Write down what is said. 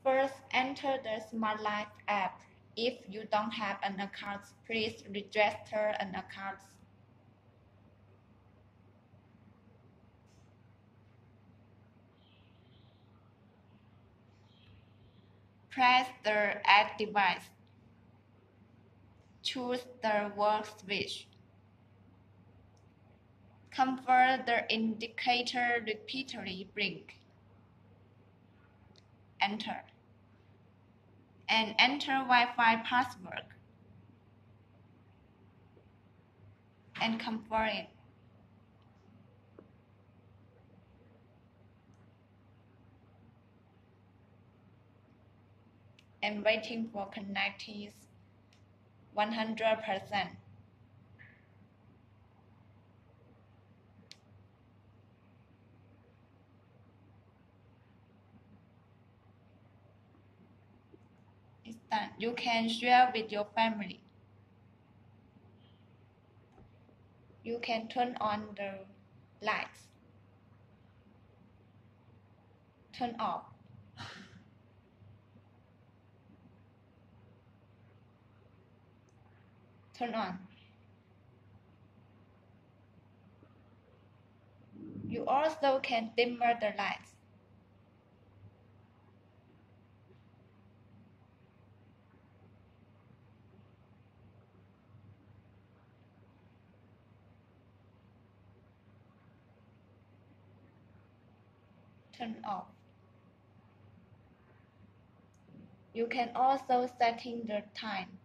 First, enter the Smart Life app. If you don't have an account, please register an account. Press the Add device. Choose the work switch. Convert the indicator repeatedly blink. Enter. And enter Wi-Fi password. And confirm it. And waiting for connecting 100%. It's done. You can share with your family. You can turn on the lights. Turn off. Turn on. You also can dimmer the lights. Turn off. You can also setting the time.